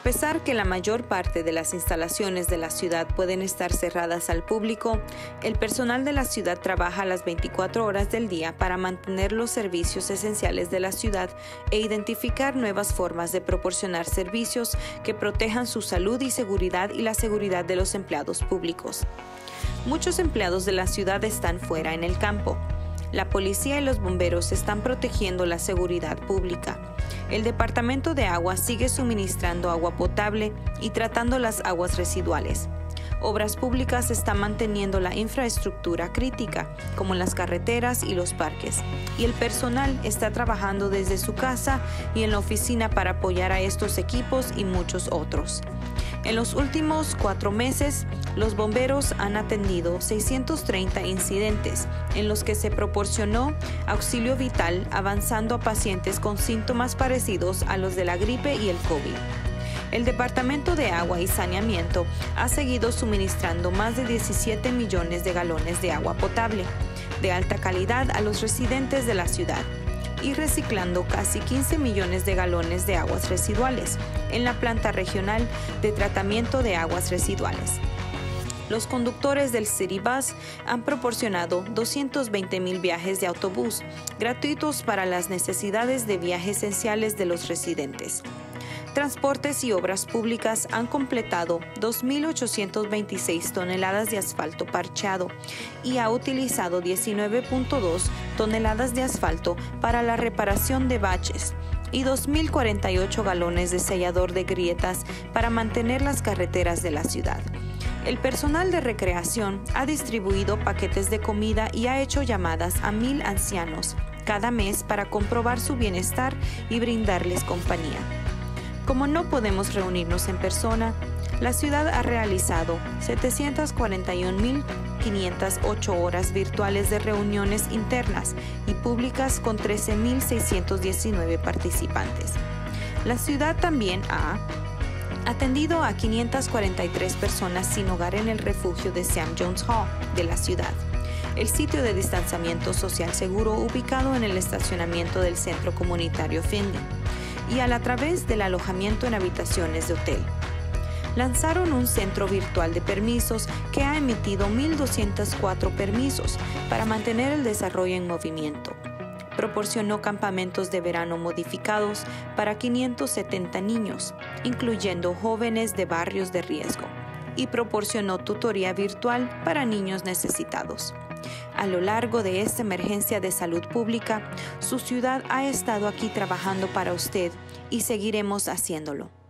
pesar que la mayor parte de las instalaciones de la ciudad pueden estar cerradas al público, el personal de la ciudad trabaja las 24 horas del día para mantener los servicios esenciales de la ciudad e identificar nuevas formas de proporcionar servicios que protejan su salud y seguridad y la seguridad de los empleados públicos. Muchos empleados de la ciudad están fuera en el campo. La policía y los bomberos están protegiendo la seguridad pública. El Departamento de Agua sigue suministrando agua potable y tratando las aguas residuales. Obras Públicas están manteniendo la infraestructura crítica, como las carreteras y los parques, y el personal está trabajando desde su casa y en la oficina para apoyar a estos equipos y muchos otros. En los últimos 4 meses, los bomberos han atendido 630 incidentes en los que se proporcionó auxilio vital avanzando a pacientes con síntomas parecidos a los de la gripe y el COVID. El Departamento de Agua y Saneamiento ha seguido suministrando más de 17 millones de galones de agua potable, de alta calidad a los residentes de la ciudad, y reciclando casi 15 millones de galones de aguas residuales en la planta regional de tratamiento de aguas residuales. Los conductores del City Bus han proporcionado 220,000 viajes de autobús gratuitos para las necesidades de viaje esenciales de los residentes. Transportes y Obras Públicas han completado 2.826 toneladas de asfalto parchado y ha utilizado 19.2 toneladas de asfalto para la reparación de baches y 2.048 galones de sellador de grietas para mantener las carreteras de la ciudad. El personal de recreación ha distribuido paquetes de comida y ha hecho llamadas a 1,000 ancianos cada mes para comprobar su bienestar y brindarles compañía. Como no podemos reunirnos en persona, la ciudad ha realizado 741,508 horas virtuales de reuniones internas y públicas con 13,619 participantes. La ciudad también ha atendido a 543 personas sin hogar en el refugio de Sam Jones Hall de la ciudad, el sitio de distanciamiento social seguro ubicado en el estacionamiento del Centro Comunitario Finley, y a través del alojamiento en habitaciones de hotel. Lanzaron un centro virtual de permisos que ha emitido 1,204 permisos para mantener el desarrollo en movimiento. Proporcionó campamentos de verano modificados para 570 niños, incluyendo jóvenes de barrios de riesgo, y proporcionó tutoría virtual para niños necesitados. A lo largo de esta emergencia de salud pública, su ciudad ha estado aquí trabajando para usted y seguiremos haciéndolo.